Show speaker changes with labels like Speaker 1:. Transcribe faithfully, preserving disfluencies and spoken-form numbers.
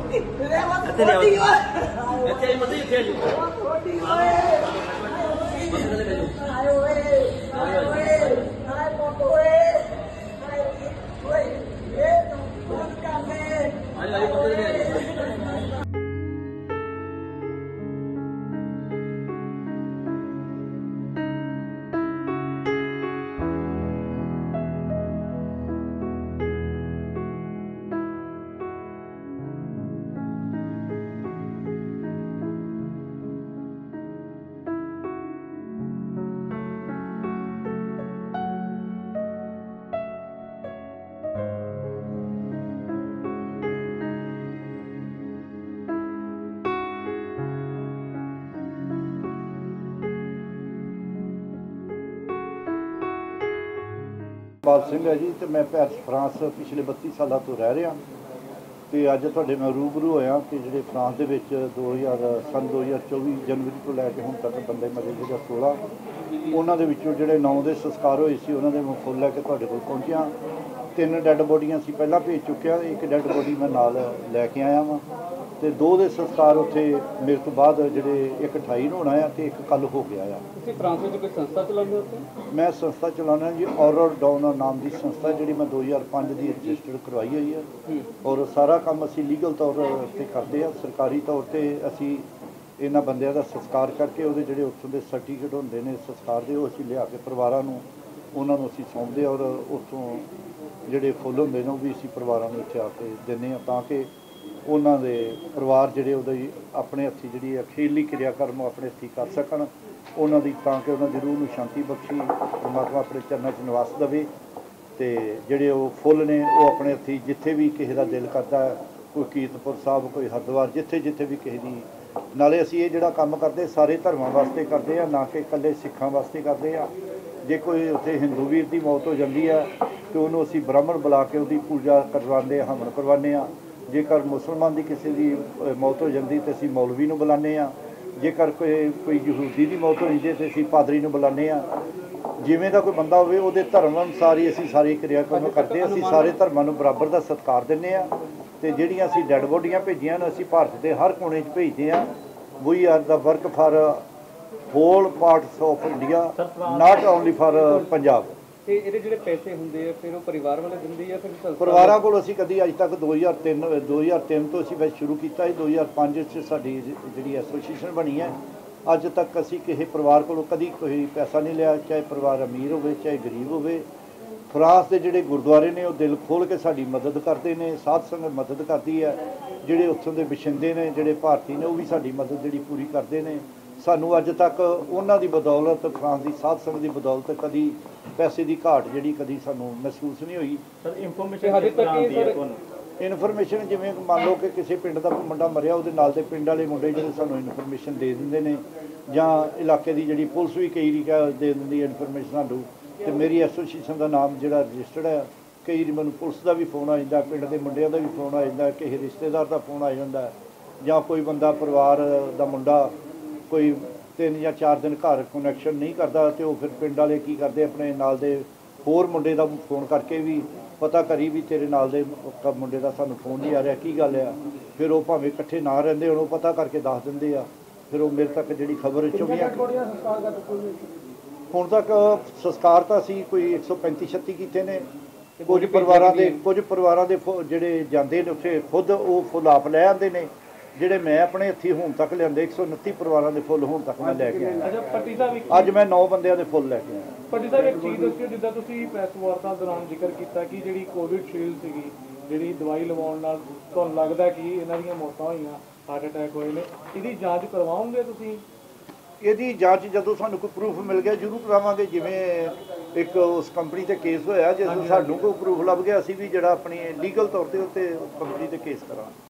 Speaker 1: बाल सिंह है जी। तो मैं पैरिस फ्रांस पिछले बत्ती साल तो रह रहा तो अज तुहाडे मैं रूबरू होया कि जिहड़े फ्रांस दे विच दो हज़ार सन दो हज़ार चौबी जनवरी तो लैके हुण तक बंदे मरे जिहड़े सोलह उन्हां दे विचों जिहड़े नौ दे संस्कार होए सी उन्हां दे मैं फुल लैके तुहाडे कोल पहुंचिया। तीन डैड बॉडियां सी पहलां भेज चुकिया, एक डैड बॉडी मैं नाल लैके आया वां ते दो दे संस्कार उत्थे मेरे तो बाद जिहड़े एक अठाई नूं होना है ते एक कल हो गया आ।
Speaker 2: तुसीं फ्रांस विच कोई संस्था चलाउंदे हो उत्थे?
Speaker 1: मैं संस्था चलाना जी ऑरर डाउन नाम की संस्था जिहड़ी मैं दो हज़ार पाँच की रजिस्टर्ड करवाई हुई है और सारा काम असी लीगल तौर पर करते हैं। सरकारी तौर पर असी इन्हां बंदियां दा संस्कार करके उहदे जिहड़े उत्थों दे सर्टिफिकेट होंदे ने संस्कार दे उह असी लिया के परिवारां नूं उन्हां नूं असी सौंपदे और उत्थों जिहड़े फुੱਲ होंदे ने भी असी परिवारां नूं इत्थे आके दिंदे हां तां कि उन्हां दे परिवार जिहड़े उहदी अपने हत्थी जिहड़ी अखीरली क्रियाकर्म अपने हत्थी कर सकण उन्हां दी तां कि उन्हां दी रूह नूं शांति बख्शी परमात्मा अपने चरनां 'च निवास देवे ते जिहड़े वो फुੱਲ ने वो अपने हत्थी जिथे भी किसी का दिल करता है कोई कीरतपुर साहब कोई हरिद्वार जिथे जिथे भी किसी दी नाले असीं ये जिहड़ा काम करते सारे धर्मां वास्ते करते हैं ना कि इकल्ले सिखां वास्ते करते हैं। जे कोई उत्थे हिंदू वीर की मौत हो जाती है तो उन्होंने असीं ब्राह्मण बुला के उसकी पूजा करवाते हवन करवाने आ। जेकर मुसलमान की किसी की मौत हो जाती तो असीं मौलवी नूं बुलाने आ। जेकर कोई कोई यहूदी की मौत हो जाती तो असीं पादरी नूं बुलाने आ। जिवें दा कोई बंदा होवे उहदे धर्म अनुसार ही असीं सारी क्रियाक्रम करते असीं सारे धर्मां नूं बराबर दा सत्कार दिंदे आ ते जिहड़ियां असीं डैड बॉडियां भेजियां ने असीं भारत के हर कोने 'च भेजदे आ। We are the work for whole parts of India not only for Punjab.
Speaker 2: ਤੇ ਇਹਦੇ ਜਿਹੜੇ ਪੈਸੇ ਹੁੰਦੇ ਆ ਫਿਰ ਉਹ ਪਰਿਵਾਰ ਵਾਲੇ ਦਿੰਦੇ ਜਾਂ ਫਿਰ ਸੰਸਥਾ?
Speaker 1: ਪਰਿਵਾਰਾਂ ਕੋਲ ਅਸੀਂ ਕਦੀ ਅੱਜ ਤੱਕ ਦੋ ਹਜ਼ਾਰ ਤਿੰਨ ਦੋ ਹਜ਼ਾਰ ਤਿੰਨ ਤੋਂ ਅਸੀਂ ਵੈਸੇ ਸ਼ੁਰੂ ਕੀਤਾ ਸੀ। ਦੋ ਹਜ਼ਾਰ ਪੰਜ 'ਚ ਸਾਡੀ ਜਿਹੜੀ ਐਸੋਸੀਏਸ਼ਨ ਬਣੀ ਹੈ। ਅੱਜ ਤੱਕ ਅਸੀਂ ਕਿਸੇ ਪਰਿਵਾਰ ਕੋਲੋਂ ਕਦੀ ਕੋਈ ਪੈਸਾ ਨਹੀਂ ਲਿਆ, ਚਾਹੇ ਪਰਿਵਾਰ ਅਮੀਰ ਹੋਵੇ ਚਾਹੇ ਗਰੀਬ ਹੋਵੇ। ਫਰਾਂਸ ਦੇ ਜਿਹੜੇ ਗੁਰਦੁਆਰੇ ਨੇ ਉਹ ਦਿਲ ਖੋਲ੍ਹ ਕੇ ਸਾਡੀ ਮਦਦ ਕਰਦੇ ਨੇ, ਸਾਧ ਸੰਗਤ ਮਦਦ ਕਰਦੀ ਹੈ। ਜਿਹੜੇ ਉੱਥੋਂ ਦੇ ਵਸਿੰਦੇ ਨੇ ਜਿਹੜੇ ਭਾਰਤੀ ਨੇ ਉਹ ਵੀ ਸਾਡੀ ਮਦਦ ਜਿਹੜੀ ਪੂਰੀ ਕਰਦੇ ਨੇ। ਸਾਨੂੰ ਅੱਜ ਤੱਕ ਉਹਨਾਂ ਦੀ ਬਦੌਲਤ ਫਰਾਂਸ ਦੀ ਸਾਧ ਸੰਗਤ ਦੀ ਬਦੌਲਤ ਕਦੀ ਪੈਸੇ ਦੀ ਘਾਟ ਜਿਹੜੀ ਕਦੀ ਸਾਨੂੰ ਮਹਿਸੂਸ ਨਹੀਂ ਹੋਈ।
Speaker 2: ਸਰ ਇਨਫੋਰਮੇਸ਼ਨ ਹਜੇ ਤੱਕ ਕੀ ਸਰ
Speaker 1: ਇਨਫੋਰਮੇਸ਼ਨ ਜਿਵੇਂ ਮੰਨ ਲਓ ਕਿ ਕਿਸੇ ਪਿੰਡ ਦਾ ਮੁੰਡਾ ਮਰਿਆ ਉਹਦੇ ਨਾਲ ਦੇ ਪਿੰਡ ਵਾਲੇ ਮੁੰਡੇ ਜਿਹੜੇ ਸਾਨੂੰ ਇਨਫੋਰਮੇਸ਼ਨ ਦੇ ਦਿੰਦੇ ਨੇ ਜਾਂ ਇਲਾਕੇ ਦੀ ਜਿਹੜੀ ਪੁਲਿਸ ਵੀ ਕਈ ਵਾਰੀ ਦੇ ਦਿੰਦੀ ਇਨਫੋਰਮੇਸ਼ਨ ਸਾਨੂੰ। ਤੇ ਮੇਰੀ ਐਸੋਸੀਏਸ਼ਨ ਦਾ ਨਾਮ ਜਿਹੜਾ ਰਜਿਸਟਰਡ ਹੈ। ਕਈ ਵਾਰੀ ਮੈਨੂੰ ਪੁਲਿਸ ਦਾ ਵੀ ਫੋਨ ਆ ਜਾਂਦਾ, ਪਿੰਡ ਦੇ ਮੁੰਡਿਆਂ ਦਾ ਵੀ ਫੋਨ ਆ ਜਾਂਦਾ, ਕਿਸੇ ਰਿਸ਼ਤੇਦਾਰ ਦਾ ਫੋਨ ਆ ਜਾਂਦਾ ਜਾਂ ਕੋਈ ਬੰਦਾ ਪਰਿਵਾਰ ਦਾ ਮੁੰਡਾ ਕੋਈ ਤਿੰਨ ਜਾਂ ਚਾਰ ਦਿਨ घर कनैक्शन नहीं करता तो फिर पिंड वाले की करते अपने नाल दे होर मुंडे का फोन करके भी पता करी भी तेरे नाल दे मुंडे का सानू फोन नहीं आ रहा की गल है। फिर वो भावें इकट्ठे ना रहिंदे होण पता करके दस दिंदे आ। फिर वो मेरे तक जिहड़ी खबर चौबी हुण तक संस्कार तो असीं कोई एक सौ पैंती छत्ती कीते ने। कुछ परिवारां दे कुछ परिवारां दे जिहड़े जांदे ने उत्थे खुद वो फुੱਲ आप लै आंदे ने। ਜਿਹੜੇ ਮੈਂ ਆਪਣੇ ਹੱਥੀਂ ਹੁਣ ਤੱਕ ਲਿਆਂਦੇ एक सौ उनतीस ਪਰਿਵਾਰਾਂ ਦੇ ਫੁੱਲ ਹੁਣ ਤੱਕ ਮੈਂ ਲੈ ਕੇ ਆਇਆ। ਅੱਜ ਮੈਂ ਨੌ ਬੰਦਿਆਂ ਦੇ ਫੁੱਲ ਲੈ ਕੇ ਆਇਆ।
Speaker 2: ਪੱਟੀ ਸਾਹਿਬ ਇੱਕ ਚੀਜ਼ ਦੱਸਿਓ ਜਿੱਦਾਂ ਤੁਸੀਂ ਪ੍ਰੈਸ ਵਾਰਤਾ ਦੌਰਾਨ ਜ਼ਿਕਰ ਕੀਤਾ ਕਿ ਜਿਹੜੀ ਕੋਵਿਡ ਸ਼ੀਲਡ ਸੀਗੀ ਜਿਹੜੀ ਦਵਾਈ ਲਵਾਉਣ ਨਾਲ ਤੁਹਾਨੂੰ ਲੱਗਦਾ ਕਿ ਇਹਨਾਂ ਦੀਆਂ ਮੌਤਾਂ ਹੋਈਆਂ, ਹਾਰਟ ਅਟੈਕ ਹੋਏ ਨੇ, ਇਹਦੀ ਜਾਂਚ ਕਰਵਾਓਗੇ ਤੁਸੀਂ?
Speaker 1: ਇਹਦੀ ਜਾਂਚ ਜਦੋਂ ਸਾਨੂੰ ਕੋਈ ਪ੍ਰੂਫ ਮਿਲ ਗਿਆ ਜ਼ਰੂਰ ਕਰਾਵਾਂਗੇ। ਜਿਵੇਂ ਇੱਕ ਉਸ ਕੰਪਨੀ ਤੇ ਕੇਸ ਹੋਇਆ, ਜੇ ਸਾਨੂੰ ਕੋਈ ਪ੍ਰੂਫ ਲੱਭ ਗਿਆ ਅਸੀਂ ਵੀ ਜਿਹੜਾ ਆਪਣੀ ਲੀਗਲ ਤੌਰ ਤੇ ਉੱਤੇ ਕੰਪਨੀ ਤੇ ਕੇਸ ਕਰਾਂਗੇ।